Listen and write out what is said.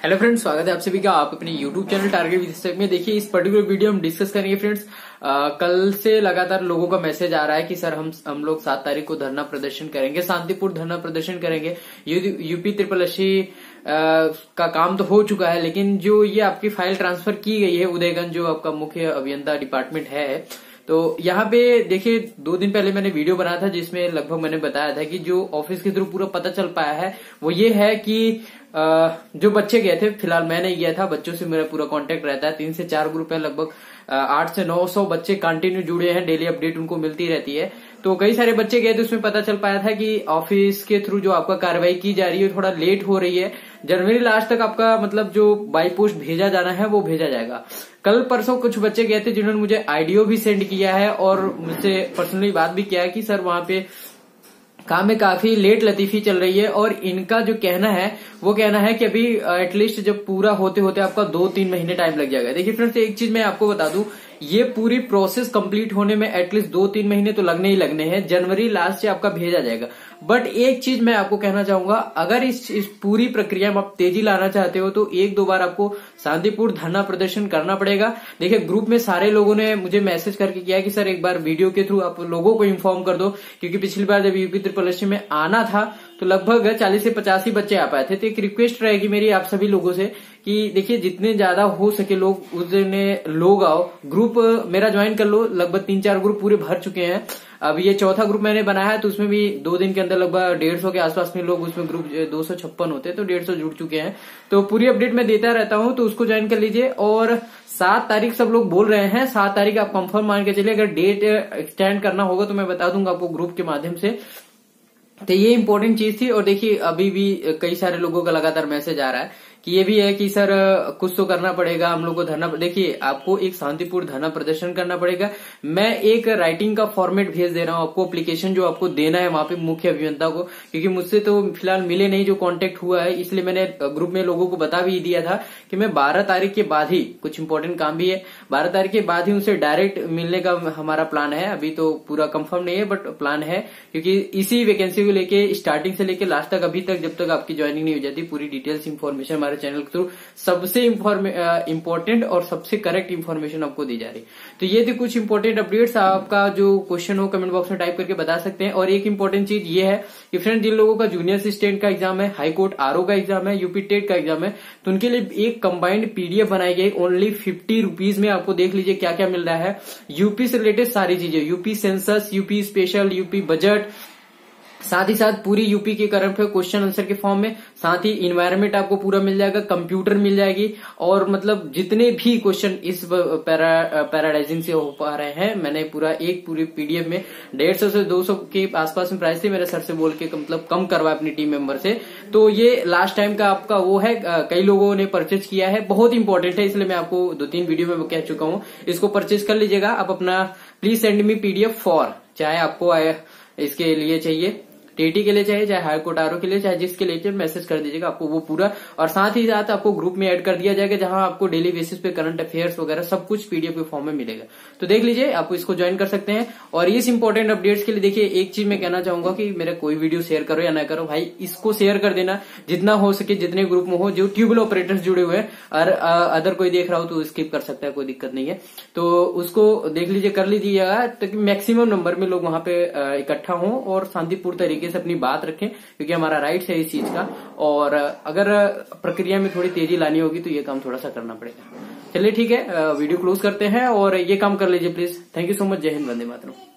Hello friends, स्वागत है आप सभी का आप अपने यूट्यूब चैनल टारगेट विद में। देखिए, इस पर्टिकुलर वीडियो हम डिस्कस करेंगे फ्रेंड्स। कल से लगातार लोगों का मैसेज आ रहा है कि सर हम लोग 7 तारीख को धरना प्रदर्शन करेंगे, शांतिपूर्ण धरना प्रदर्शन करेंगे। यूपी ट्रिपल का काम तो हो चुका है, लेकिन जो ये आपकी फाइल ट्रांसफर की गई है उदयगंज, जो आपका मुख्य अभियंता डिपार्टमेंट है, तो यहाँ पे देखिए 2 दिन पहले मैंने वीडियो बनाया था जिसमें लगभग मैंने बताया था कि जो ऑफिस के थ्रू पूरा पता चल पाया है वो ये है कि जो बच्चे गए थे, फिलहाल मैं नहीं गया था, बच्चों से मेरा पूरा कांटेक्ट रहता है। 3 से 4 ग्रुप है, लगभग 8 से 900 बच्चे कंटिन्यू जुड़े हैं, डेली अपडेट उनको मिलती रहती है। तो कई सारे बच्चे गए थे, उसमें पता चल पाया था कि ऑफिस के थ्रू जो आपका कार्रवाई की जा रही है थोड़ा लेट हो रही है। जनवरी लास्ट तक आपका मतलब जो बाई पोस्ट भेजा जाना है वो भेजा जाएगा। कल परसों कुछ बच्चे गए थे जिन्होंने मुझे आईडियो भी सेंड किया है और मुझसे पर्सनली बात भी किया है कि सर वहां पे काम में काफी लेट लतीफी चल रही है, और इनका जो कहना है वो कहना है कि अभी एटलीस्ट जब पूरा होते होते आपका 2-3 महीने टाइम लग जाएगा। देखिए फ्रेंड्स, एक चीज मैं आपको बता दूं, ये पूरी प्रोसेस कंप्लीट होने में एटलीस्ट 2-3 महीने तो लगने ही लगने हैं। जनवरी लास्ट से आपका भेजा जाएगा। बट एक चीज मैं आपको कहना चाहूंगा, अगर इस पूरी प्रक्रिया में आप तेजी लाना चाहते हो तो 1-2 बार आपको शांतिपूर्ण धरना प्रदर्शन करना पड़ेगा। देखिए, ग्रुप में सारे लोगों ने मुझे मैसेज करके किया कि सर एक बार वीडियो के थ्रू आप लोगों को इन्फॉर्म कर दो, क्योंकि पिछली बार जब यूपी ट्रिपल में आना था तो लगभग 40 से 85 बच्चे आ पाए थे। तो एक रिक्वेस्ट रहेगी मेरी आप सभी लोगों से कि देखिए, जितने ज्यादा हो सके लोग उतने लोग आओ। ग्रुप मेरा ज्वाइन कर लो, लगभग 3-4 ग्रुप पूरे भर चुके हैं। अब ये चौथा ग्रुप मैंने बनाया है, तो उसमें भी 2 दिन के अंदर लगभग 150 के आसपास में लोग, उसमें ग्रुप 256 होते हैं तो 150 जुड़ चुके हैं। तो पूरी अपडेट मैं देता रहता हूं, तो उसको ज्वाइन कर लीजिए। और 7 तारीख सब लोग बोल रहे हैं, 7 तारीख आप कंफर्म मान के चलिए। अगर डेट एक्सटेंड करना होगा तो मैं बता दूंगा आपको ग्रुप के माध्यम से। तो ये इंपॉर्टेंट चीज थी। और देखिए, अभी भी कई सारे लोगों का लगातार मैसेज आ रहा है कि ये भी है कि सर कुछ तो करना पड़ेगा हम लोग को धरना। देखिए, आपको एक शांतिपूर्ण धरना प्रदर्शन करना पड़ेगा। मैं एक राइटिंग का फॉर्मेट भेज दे रहा हूं आपको, एप्लीकेशन जो आपको देना है वहां पे मुख्य अभियंता को, क्योंकि मुझसे तो फिलहाल मिले नहीं जो कांटेक्ट हुआ है, इसलिए मैंने ग्रुप में लोगों को बता भी दिया था कि मैं 12 तारीख के बाद ही, कुछ इंपॉर्टेंट काम भी है, 12 तारीख के बाद ही उनसे डायरेक्ट मिलने का हमारा प्लान है। अभी तो पूरा कंफर्म नहीं है बट प्लान है, क्योंकि इसी वैकेंसी को लेके स्टार्टिंग से लेके लास्ट तक, अभी तक जब तक आपकी ज्वाइनिंग नहीं हो जाती, पूरी डिटेल्स इन्फॉर्मेशन हमारे चैनल के थ्रू सबसे इंपॉर्टेंट और सबसे करेक्ट इन्फॉर्मेशन आपको दी जा रही। तो ये थी कुछ इंपॉर्टेंट अपडेट्स। आपका जो क्वेश्चन हो कमेंट बॉक्स में टाइप करके बता सकते हैं। और एक इंपॉर्टेंट चीज ये है कि फ्रेंड, जिन लोगों का जूनियर असिस्टेंट का एग्जाम है, हाईकोर्ट आरओ का एग्जाम है, यूपीटेट का एग्जाम है, तो उनके लिए एक कंबाइंड पीडीएफ बनाई गई ओनली 50 रुपीज में। आपको देख लीजिए क्या क्या मिल रहा है। यूपी से रिलेटेड सारी चीजें, UP census, UP special, UP budget, साथ ही साथ पूरी यूपी के करंट अफेयर क्वेश्चन आंसर के फॉर्म में, साथ ही इन्वायरमेंट आपको पूरा मिल जाएगा, कंप्यूटर मिल जाएगी, और मतलब जितने भी क्वेश्चन इस पैराडाइजिंग से हो पा रहे हैं, मैंने पूरी पीडीएफ में 150 से 200 के आसपास में प्राइस थे, मेरे सर से बोल के मतलब कम करवाया अपनी टीम मेंबर से। तो ये लास्ट टाइम का आपका वो है, कई लोगों ने परचेज किया है, बहुत इंपॉर्टेंट है, इसलिए मैं आपको 2-3 वीडियो में कह चुका हूं, इसको परचेज कर लीजिएगा। आप अपना please send me PDF for, चाहे आपको इसके लिए चाहिए, टीटी के लिए चाहिए, चाहे हाईकोर्ट आरओ के लिए, चाहे जिसके लिए मैसेज कर दीजिएगा, आपको वो पूरा। और साथ ही साथ आपको ग्रुप में ऐड कर दिया जाएगा, जहां आपको डेली बेसिस पे करंट अफेयर्स वगैरह सब कुछ पीडीएफ के फॉर्म में मिलेगा। तो देख लीजिए, आपको इसको ज्वाइन कर सकते हैं। और इस इंपॉर्टेंट अपडेट्स के लिए देखिए, एक चीज मैं कहना चाहूंगा कि मेरा कोई वीडियो शेयर करो या ना करो, भाई इसको शेयर कर देना जितना हो सके, जितने ग्रुप में हो, जो ट्यूबवेल ऑपरेटर्स जुड़े हुए हैं। और अदर कोई देख रहा हो तो स्किप कर सकता है, कोई दिक्कत नहीं है। तो उसको देख लीजिए, कर लीजिएगा, ताकि मैक्सिमम नंबर में लोग वहां पे इकट्ठा हों और शांतिपूर्ण तरीके से अपनी बात रखें, क्योंकि हमारा राइट है इस चीज का। और अगर प्रक्रिया में थोड़ी तेजी लानी होगी तो ये काम थोड़ा सा करना पड़ेगा। चलिए ठीक है, वीडियो क्लोज करते हैं और ये काम कर लीजिए please. Thank you so much. जय हिंद, वंदे मातरम।